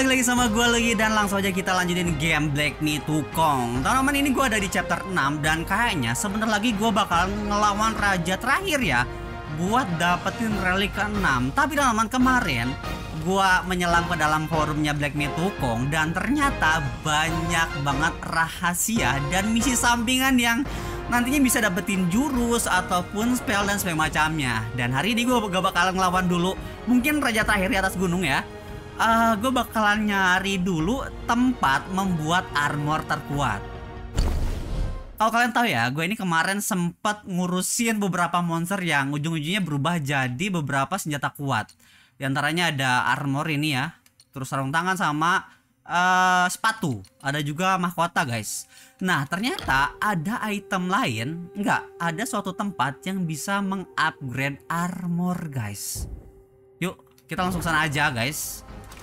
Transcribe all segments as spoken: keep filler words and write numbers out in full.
balik lagi sama gue lagi dan langsung aja kita lanjutin game Black Myth Wukong. Teman-teman, ini gue ada di chapter enam dan kayaknya sebentar lagi gue bakal ngelawan raja terakhir ya, buat dapetin relik ke enam. Tapi teman-teman, kemarin gue menyelam ke dalam forumnya Black Myth Wukong dan ternyata banyak banget rahasia dan misi sampingan yang nantinya bisa dapetin jurus ataupun spell dan semacamnya. Dan hari ini gue gak bakalan ngelawan dulu mungkin raja terakhir di atas gunung ya. Uh, gue bakalan nyari dulu tempat membuat armor terkuat. Kalau kalian tahu ya, gue ini kemarin sempat ngurusin beberapa monster yang ujung-ujungnya berubah jadi beberapa senjata kuat. Di antaranya ada armor ini ya, terus sarung tangan sama uh, sepatu. Ada juga mahkota guys. Nah ternyata ada item lain, enggak, ada suatu tempat yang bisa mengupgrade armor guys. Yuk kita langsung sana aja guys.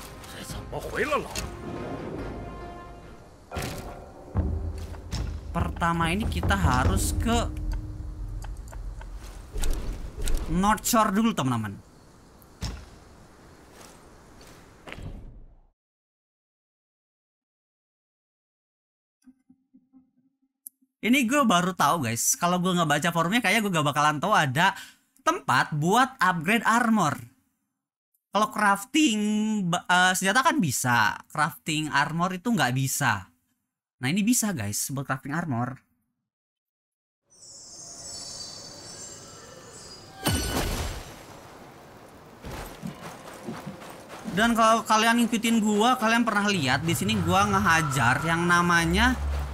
Pertama ini kita harus ke North Shore dulu teman-teman. Ini gue baru tahu guys, kalau gue nggak baca forumnya kayak gue gak bakalan tahu ada tempat buat upgrade armor. Kalau crafting uh, senjata kan bisa, crafting armor itu nggak bisa. Nah ini bisa guys buat crafting armor. Dan kalau kalian ngikutin gua, kalian pernah lihat di sini gua ngehajar yang namanya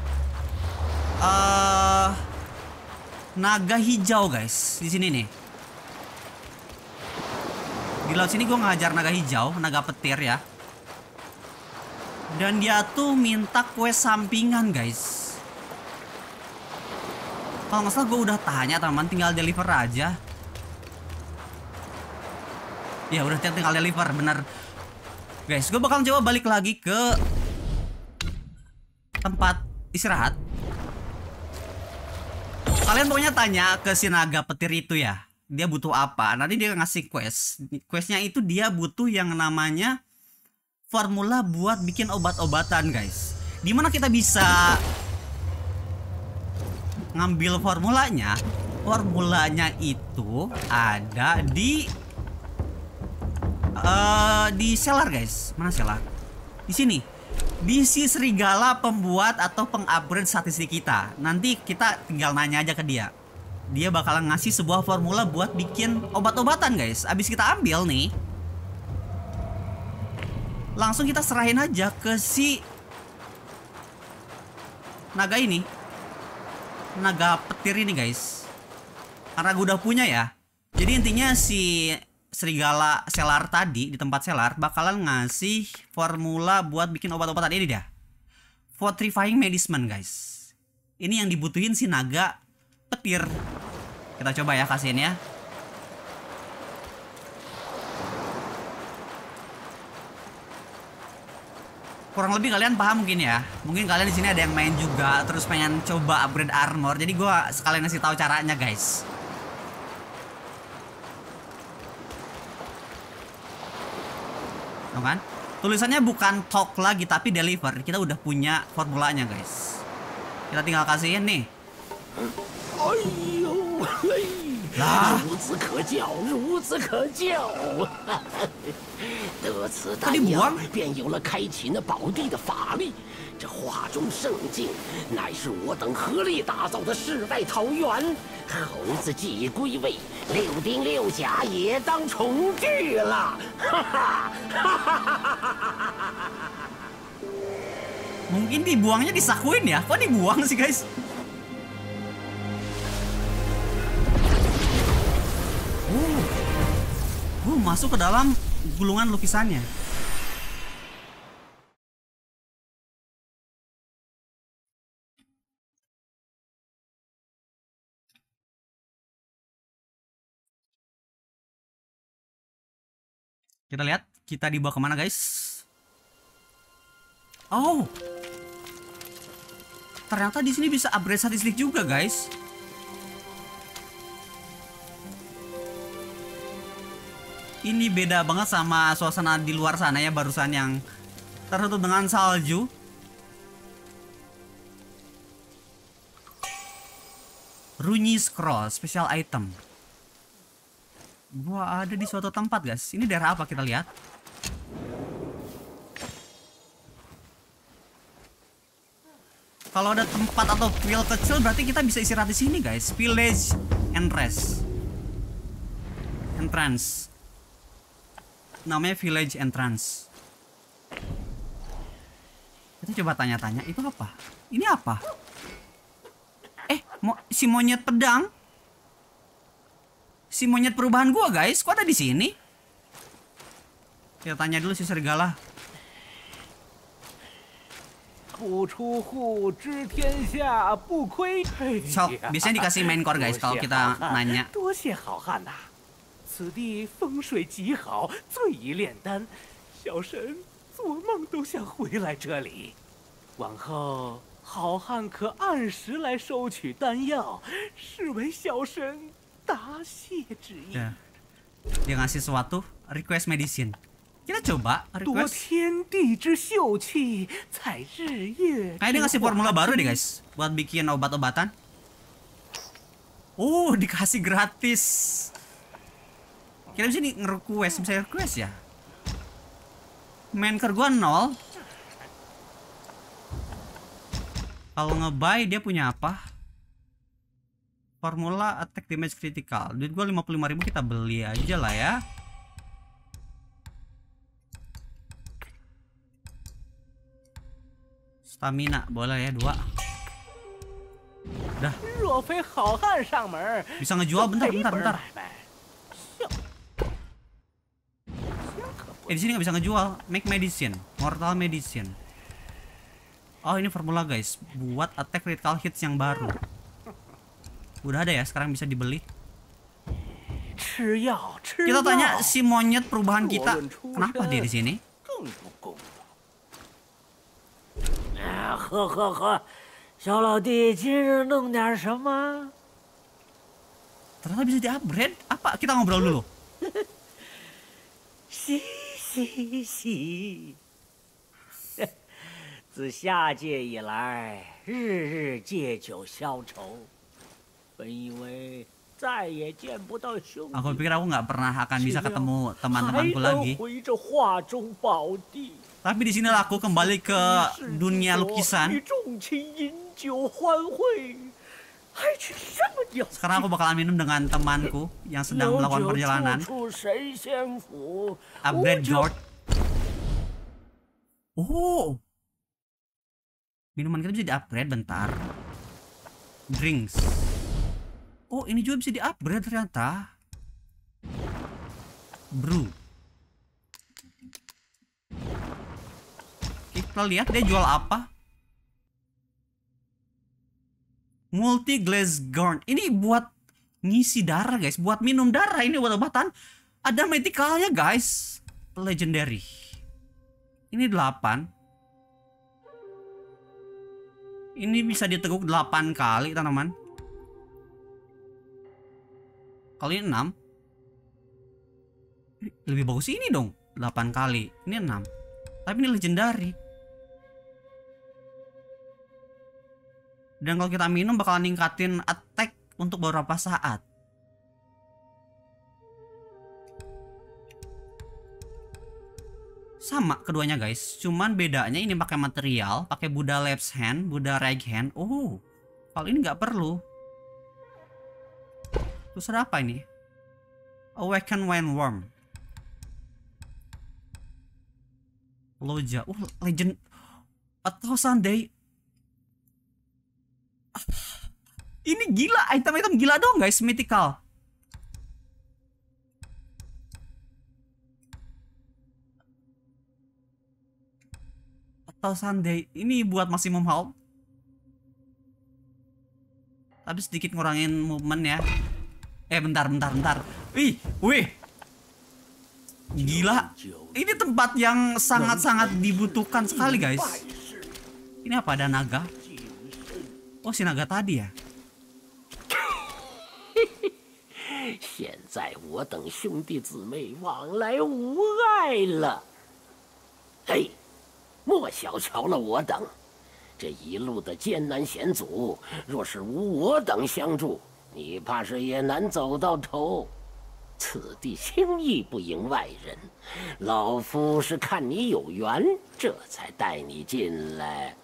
uh, naga hijau guys di sini nih. Di laut sini gue ngajar naga hijau, naga petir ya. Dan dia tuh minta kue sampingan guys. Kalau nggak salah gue udah tanya teman, tinggal deliver aja. Ya udah tinggal deliver, bener. Guys, gue bakal coba balik lagi ke tempat istirahat. Kalian pokoknya tanya ke si naga petir itu ya, dia butuh apa. Nanti dia ngasih quest. Questnya itu dia butuh yang namanya formula buat bikin obat-obatan guys. Dimana kita bisa ngambil formulanya. Formulanya itu ada di uh, di cellar guys. Mana cellar? Di sini. Bisi serigala pembuat atau pengupgrade statistik kita. Nanti kita tinggal nanya aja ke dia. Dia bakalan ngasih sebuah formula buat bikin obat-obatan guys. Abis kita ambil nih, langsung kita serahin aja ke si naga ini, naga petir ini guys. Karena gue udah punya ya. Jadi intinya si serigala selar tadi di tempat selar bakalan ngasih formula buat bikin obat-obatan ini dah. Fortifying medicine guys. Ini yang dibutuhin si naga petir. Kita coba ya kasihin ya. Kurang lebih kalian paham mungkin ya. Mungkin kalian di sini ada yang main juga terus pengen coba upgrade armor. Jadi gue sekalian ngasih tahu caranya guys. Tuh kan? Tulisannya bukan talk lagi tapi deliver. Kita udah punya formulanya guys. Kita tinggal kasihin nih. Lah, 孺子可教，孺子可教。得此丹 Tadi 药 buang?， 便有了开秦的宝地的法力。这画中圣境，乃是我等合力打造的世外桃源。猴子既归位，六丁六甲也当重聚了。哈哈哈哈！ mungkin dibuangnya disakuin ya. Kok dibuang sih guys? Uh, uh, masuk ke dalam gulungan lukisannya. Kita lihat, kita dibawa kemana guys? Oh, ternyata di sini bisa upgrade statistik juga guys. Ini beda banget sama suasana di luar sana ya, barusan yang tertutup dengan salju. Runyi scroll, special item. Gua ada di suatu tempat, guys. Ini daerah apa kita lihat? Kalau ada tempat atau field kecil berarti kita bisa istirahat di sini, guys. Village entrance. Entrance. Namanya village entrance. Kita coba tanya-tanya, itu apa? Ini apa? Eh, mo si monyet pedang. Si monyet perubahan gua, guys. Kok ada di sini? Kita tanya dulu si serigala. So, biasanya dikasih main core, guys, kalau kita nanya. Ya. Dia ngasih sesuatu, request medicine. Kita coba request. Kayak dia ngasih formula baru deh, guys, buat bikin obat-obatan. Oh, dikasih gratis. Kita bisa nih nge-request, bisa request ya. Main ker gua nol. Kalau nge-buy dia punya apa? Formula attack damage critical. Duit gua lima puluh lima ribu, kita beli aja lah ya. Stamina boleh ya, dua. Udah. Bisa ngejual, bentar bentar bentar. Eh, di sini nggak bisa ngejual. Make medicine, mortal medicine. Oh, ini formula, guys, buat attack critical hits yang baru. Udah ada ya, sekarang bisa dibeli. Kita tanya si monyet perubahan kita, kenapa dia di sini? Ternyata bisa di-upgrade. Apa? Kita ngobrol dulu. Si si si. 自下界以来，日日借酒消愁。本以为再也见不到兄弟。 Aku pikir aku nggak pernah akan bisa ketemu teman-temanku lagi. Tapi di sini aku kembali ke dunia lukisan. Sekarang aku bakalan minum dengan temanku yang sedang melakukan perjalanan. Upgrade George. Oh, minuman kita bisa di-upgrade, bentar. Drinks. Oh, ini juga bisa di-upgrade ternyata. Brew. Kita lihat dia jual apa. Multi glass gourd. Ini buat ngisi darah, guys. Buat minum darah. Ini buat obatan. Ada medicalnya, guys. Legendary. Ini delapan. Ini bisa diteguk delapan kali, tanaman. Kali enam. Lebih bagus ini dong. delapan kali. Ini enam. Tapi ini legendary. Dan kalau kita minum bakalan ningkatin attack untuk beberapa saat. Sama keduanya, guys. Cuman bedanya ini pakai material, pakai Buddha left hand, Buddha right hand. Oh, kalau ini nggak perlu. Terus ada apa ini? Awaken Wine Worm. Loja. Uh, legend. Atau Sunday. Ini gila, item-item gila dong, guys, mythical. Atau Sunday, ini buat maksimum health. Tapi sedikit ngurangin movement ya. Eh, bentar, bentar, bentar. Wih, wih. Gila. Ini tempat yang sangat-sangat dibutuhkan sekali, guys. Ini apa, ada naga? Oh, si naga tadi ya. 现在我等兄弟姊妹往来无碍了。嘿， 莫小瞧了我等。这一路的艰难险阻，若是无我等相助，你怕是也难走到头。此地轻易不迎外人，老夫是看你有缘，这才带你进来。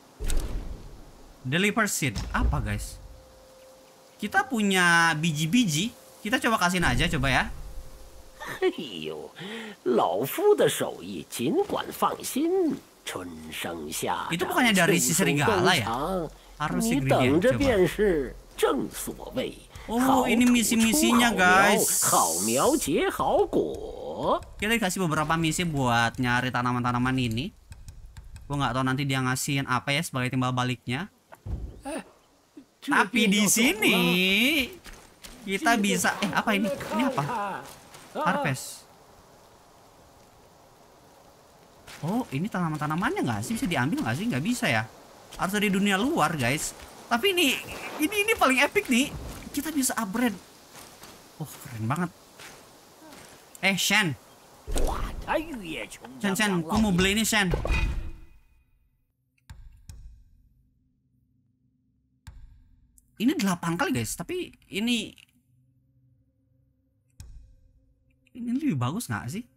Deliver seed apa guys? Kita punya biji-biji, kita coba kasihin aja coba ya. 嘿呦，老夫的手艺尽管放心，春生夏长， Itu bukannya dari si serigala ya? Harus si 你等 Gradient 着 coba. 便是正所谓。 Oh, ini misi-misinya guys. 好苗结好果。 Kita dikasih beberapa misi buat nyari tanaman-tanaman ini. Gue nggak tahu nanti dia ngasihin apa ya sebagai timbal baliknya. Tapi di sini kita bisa eh apa ini? Ini apa? Harvest. Oh, ini tanaman-tanamannya nggak sih? Bisa diambil nggak sih? Nggak bisa ya. Harus dari dunia luar guys. Tapi ini ini ini paling epic nih. Kita bisa upgrade. Oh, keren banget. Eh, Shen. Shen, Shen, gue mau beli ini, Shen. Ini delapan kali, guys. Tapi ini... Ini lebih bagus nggak sih?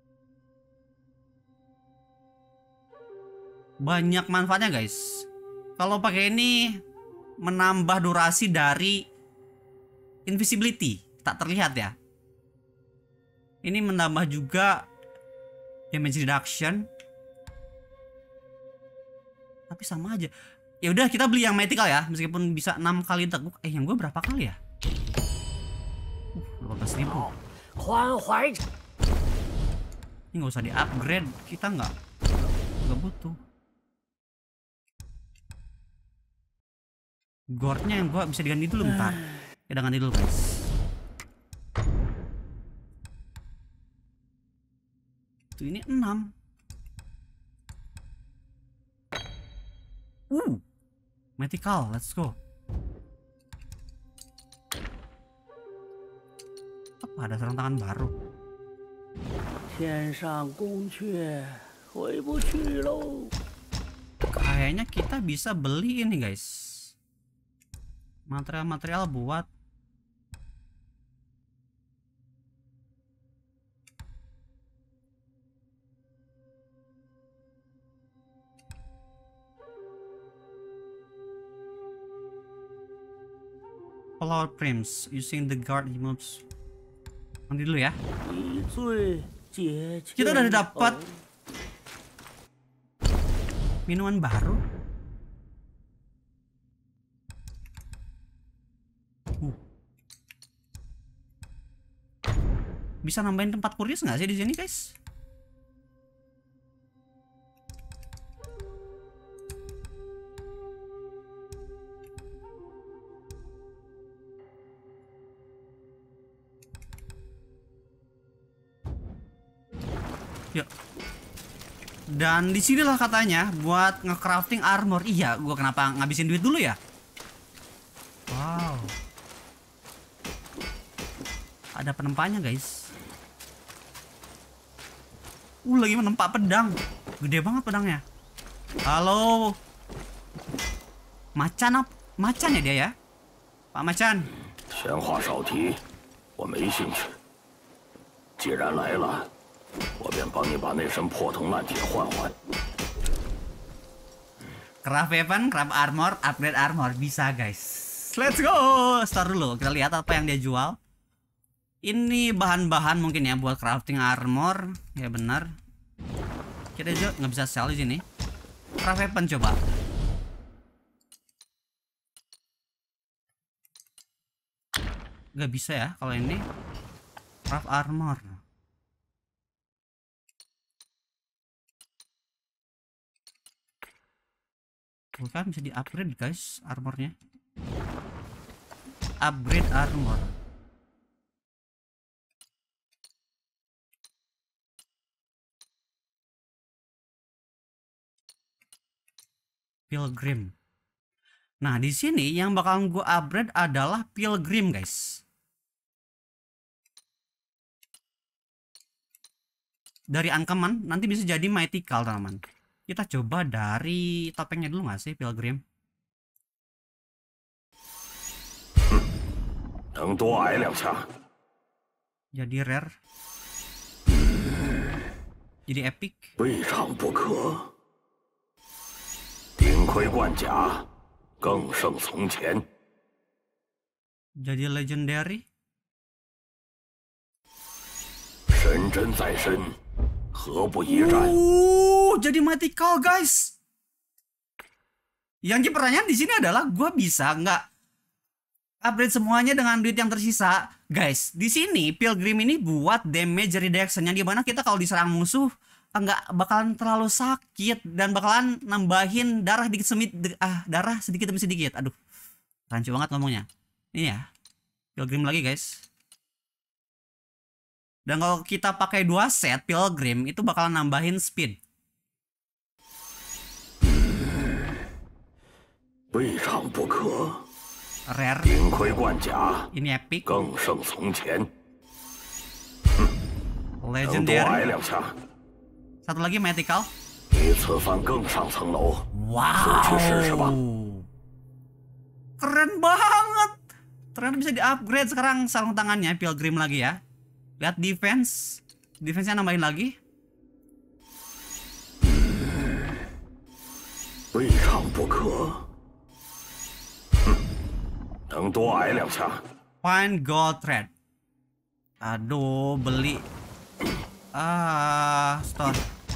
Banyak manfaatnya, guys. Kalau pakai ini, menambah durasi dari invisibility, tak terlihat ya. Ini menambah juga damage reduction. Tapi sama aja. Ya udah kita beli yang mythical ya, meskipun bisa enam kali teguk. Eh yang gue berapa kali ya? Uh, dua belas ribu. Ini nggak usah di-upgrade, kita nggak nggak butuh. Gordnya yang gue bisa diganti dulu bentar. Kita ganti dulu guys. Tuh ini enam. Uh, mythical, let's go. Apa ada sarung tangan baru? Kayaknya kita bisa beli ini guys. Material-material buat flower prims using the guard emotes. Nanti dulu ya. Kita udah dapat minuman baru. Uh. Bisa nambahin tempat kurios nggak sih di sini, guys? Yuk. Dan disinilah katanya buat nge-crafting armor. Iya, gua kenapa ngabisin duit dulu ya? Wow. Ada penempanya guys. Uh, lagi menempa pedang. Gede banget pedangnya. Halo. Macan apa? Macan ya dia ya? Pak Macan. 闲话少提，我没兴趣。既然来了，我便帮你把那身破铜烂铁换换。 Craft weapon, craft armor, upgrade armor bisa guys. Let's go. Start dulu. Kita lihat apa yang dia jual. Ini bahan-bahan mungkin ya buat crafting armor. Ya benar. Kita juga nggak bisa sell di sini. Craft weapon coba. Nggak bisa ya kalau ini. Craft armor. Bukan bisa di-upgrade guys armornya. Upgrade armor. Pilgrim. Nah, di sini yang bakal gue upgrade adalah Pilgrim, guys. Dari uncommon nanti bisa jadi mythical, teman-teman. Kita coba dari topengnya dulu nggak sih, Pilgrim? Jadi rare. Jadi epic. Jadi legendary. Oh, jadi mythical guys. Yang jadi pertanyaan di sini adalah gue bisa nggak upgrade semuanya dengan duit yang tersisa, guys? Di sini Pilgrim ini buat damage reduction yang dimana kita kalau diserang musuh nggak bakalan terlalu sakit dan bakalan nambahin darah dikit semit ah darah sedikit demi sedikit. Aduh, rancu banget ngomongnya. Ini ya, Pilgrim lagi guys. Dan kalau kita pakai dua set Pilgrim itu bakalan nambahin speed. Rare. Ini epic. Legendary. Satu lagi mythical. Wow. Keren banget. Ternyata bisa di-upgrade sekarang sarung tangannya Pilgrim lagi ya. Lihat defense. Defense-nya nambahin lagi. Find gold thread. Aduh, beli. Ah, store.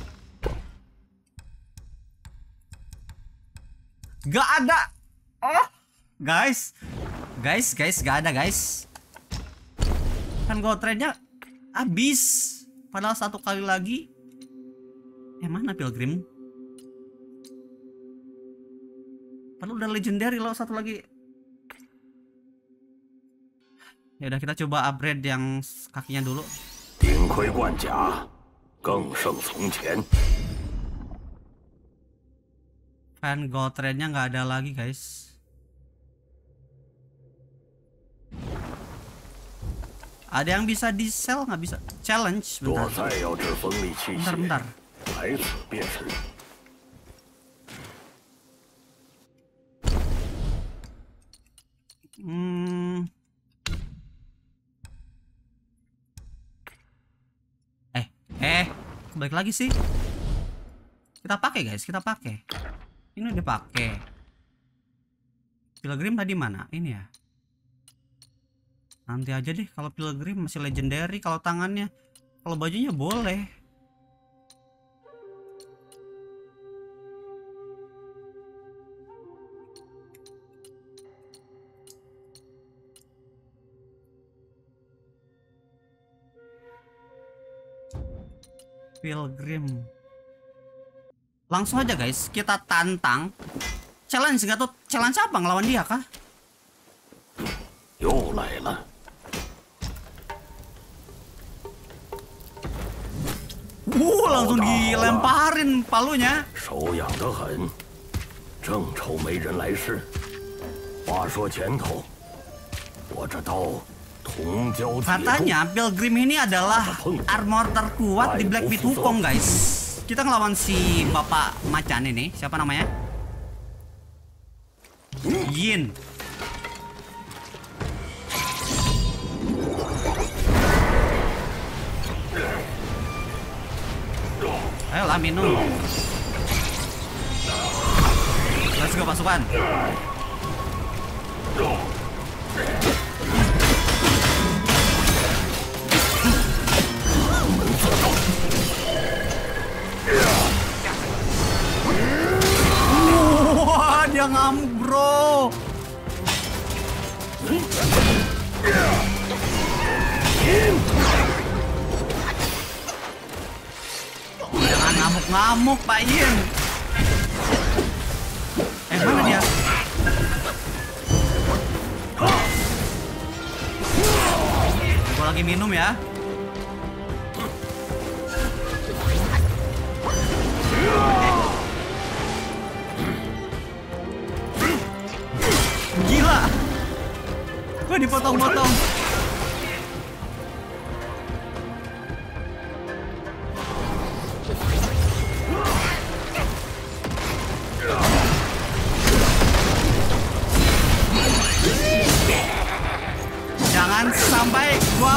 Gak ada. Oh, guys. Guys, guys, gak ada guys. Kan gold thread-nya habis. Padahal satu kali lagi. Eh, mana Pilgrim? Padahal udah legendary loh satu lagi. Ya udah, kita coba upgrade yang kakinya dulu. Fan gold thread-nya nggak ada lagi guys. Ada yang bisa di sell nggak bisa? Challenge bentar. Bentar bentar. Hmm. Eh, eh, balik lagi sih. Kita pakai guys, kita pakai. Ini udah pakai. Pilgrim tadi mana? Ini ya. Nanti aja deh kalau Pilgrim masih legendary, kalau tangannya, kalau bajunya boleh. Pilgrim. Langsung aja guys, kita tantang. Challenge nggak tuh? Challenge apa ngelawan dia kah? Yo, lah. Wuh, langsung dilemparin palunya. Katanya Pilgrim ini adalah armor terkuat di Black Myth Wukong guys. Kita ngelawan si bapak macan ini, siapa namanya? Yin. Ayolah minum. Let's go pasukan. Wah, dia ngamuk bro. Jangan ngamuk-ngamuk Pak Yin. Eh, mana dia? Gua lagi minum ya. Gila. Gua dipotong-potong. Jangan sampai gua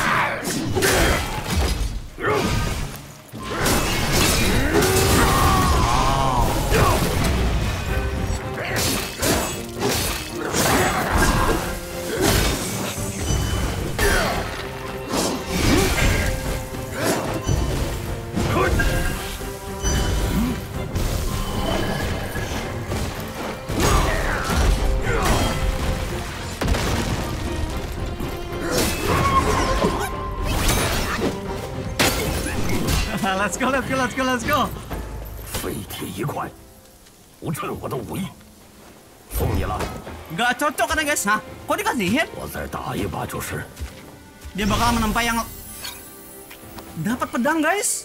Let's go, let's go, let's go, let's go. 废铁一块，不趁我的武艺，送你了。 Gak cocok kan guys? Hah? Kok dikasih hit? 我再打一把就是。 Dia bakal menempa yang dapat pedang guys.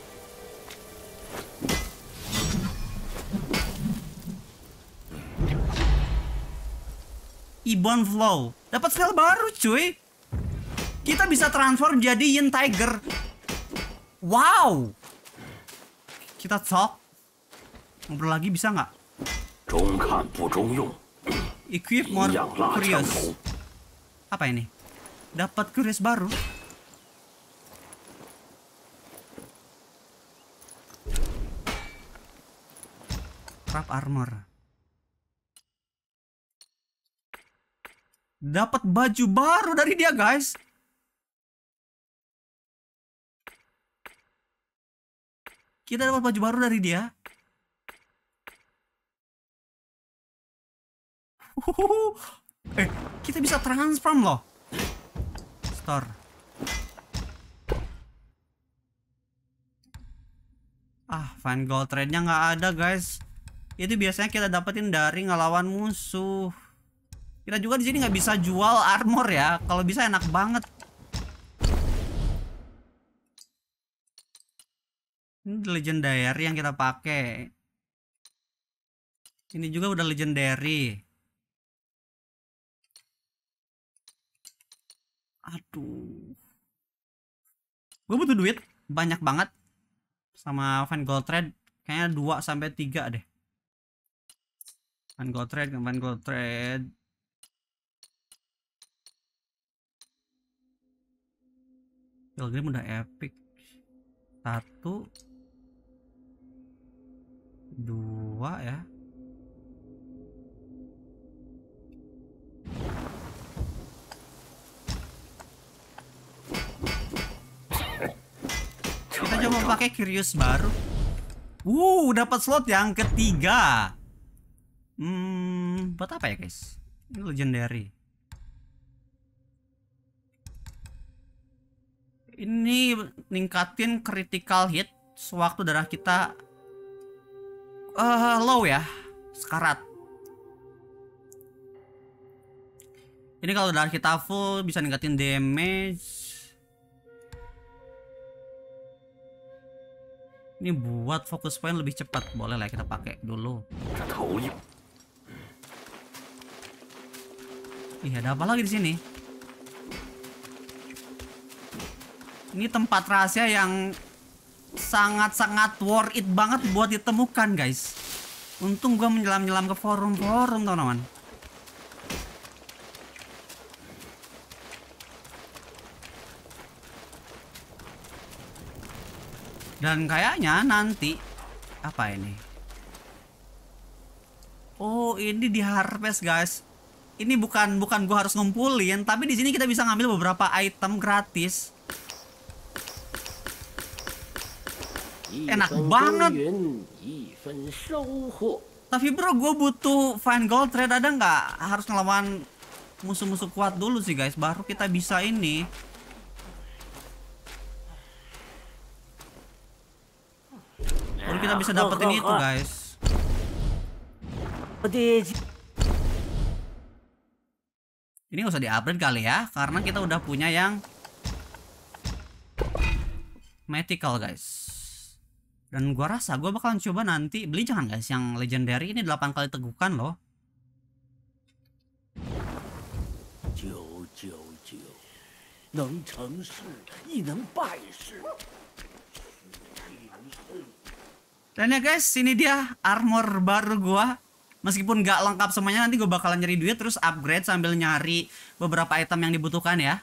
Ebon Flow. Dapat skill baru cuy. Kita bisa transform jadi Yin Tiger. Wow. Kita talk. Ngobrol lagi bisa nggak? 中看不中用。 Equip more curious. Apa ini? Dapat curious baru. Craft armor. Dapat baju baru dari dia, guys. Kita dapat baju baru dari dia. Eh, kita bisa transform loh. Store. Ah, find gold trade-nya nggak ada, guys. Itu biasanya kita dapetin dari ngelawan musuh. Kita juga di sini nggak bisa jual armor ya. Kalau bisa enak banget. Ini legendary yang kita pakai. Ini juga udah legendary. Aduh. Gue butuh duit banyak banget. Sama Find Gold Trade kayaknya dua sampai tiga deh. Find Gold Trade, Find Gold Trade. Pilgrim udah epic. Satu, dua ya. Kita coba pakai curious baru. Uh, dapat slot yang ketiga. Hmm, buat apa ya guys? Ini legendary. Ini ningkatin critical hit sewaktu darah kita uh, low ya, sekarat. Ini kalau darah kita full bisa ningkatin damage. Ini buat fokus point lebih cepat, boleh lah kita pakai dulu. Iya, ada apa lagi di sini? Ini tempat rahasia yang sangat-sangat worth it banget buat ditemukan, guys. Untung gua menyelam-nyelam ke forum-forum, teman-teman. Dan kayaknya nanti apa ini? Oh, ini di harvest, guys. Ini bukan bukan gua harus ngumpulin, tapi di sini kita bisa ngambil beberapa item gratis. Enak banget. Tapi bro, gue butuh find gold trade, ada nggak? Harus ngelawan musuh-musuh kuat dulu sih guys, baru kita bisa ini. Baru kita bisa dapetin itu guys. Ini nggak usah di-upgrade kali ya, karena kita udah punya yang mythical guys. Dan gua rasa gua bakalan coba nanti beli, jangan guys, yang legendary ini delapan kali tegukan loh. Dan ya guys, ini dia armor baru gua. Meskipun nggak lengkap semuanya, nanti gue bakalan nyari duit terus upgrade sambil nyari beberapa item yang dibutuhkan ya.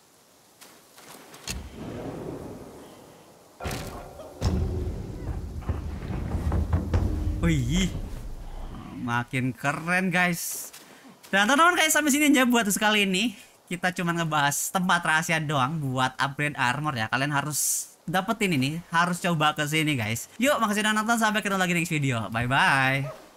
Wih, makin keren guys. Dan teman-teman kayak sampai sini aja buat sekali ini. Kita cuma ngebahas tempat rahasia doang buat upgrade armor ya. Kalian harus dapetin ini, harus coba ke sini guys. Yuk, makasih udah nonton, sampai ketemu lagi next video. Bye bye.